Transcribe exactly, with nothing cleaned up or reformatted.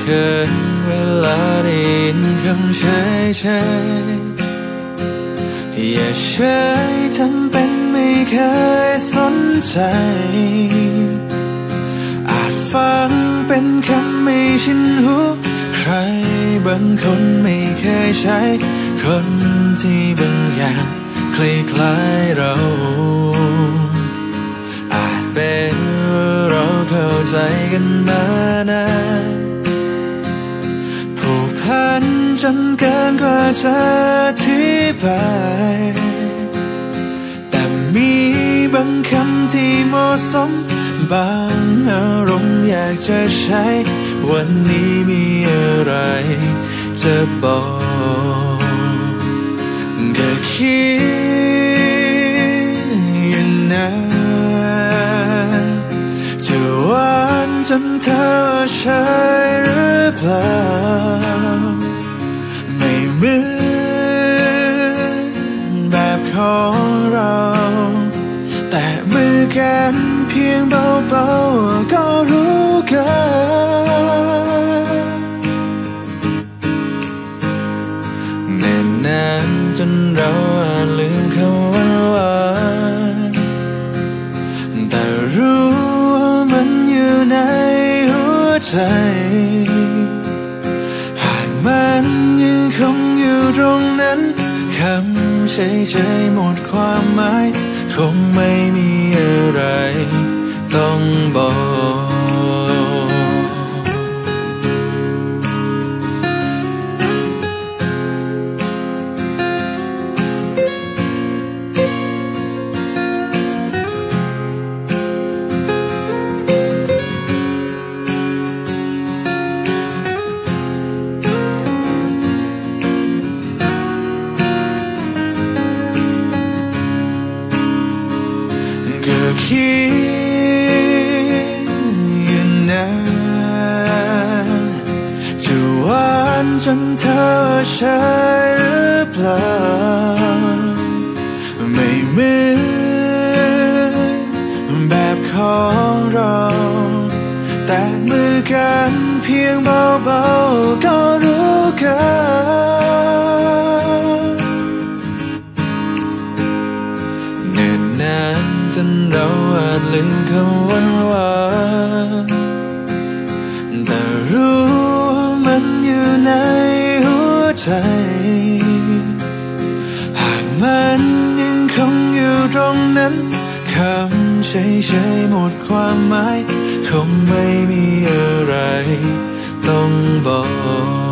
ขินเวลาได้ยินคำเฉยเฉยอย่าเฉยทำเป็นไม่เคยสนใจอาจฟังเป็นคำไม่ชินหูใครบางคนไม่เคยใช้คนที่บางอย่างคล้ายๆเราอาจเป็นเราเข้าใจกันมานานผูกพันจนเกินกว่าจะอธิบายแต่มีบางคำที่เหมาะสมบางอารมณ์อยากจะใช้วันนี้มีอะไรจะบอกก็คิดอย่างนั้นจะหวานจนเธอใช่หรือเปล่าไม่เหมือนแบบของเราแต่มือกันเพียงเบาๆก็รู้กันแน่นนานจนเราอาจลืมคำว่าหวานแต่รู้ว่ามันอยู่ในหัวใจหากมันยังคงอยู่ตรงนั้นคำเฉยๆหมดความหมายคงไม่มีอะไรต้องบอกคิดอย่างนั้นจะหวานจนเธอใช่หรือเปล่าไม่เหมือนแบบของเราแต่มือกันเพียงเบาๆก็รู้กันเนิ่นนานจนเราอาจลืมคำว่าหวานแต่รู้ว่ามันอยู่ในหัวใจหากมันยังคงอยู่ตรงนั้นคำเฉยๆหมดความหมายคงไม่มีอะไรต้องบอก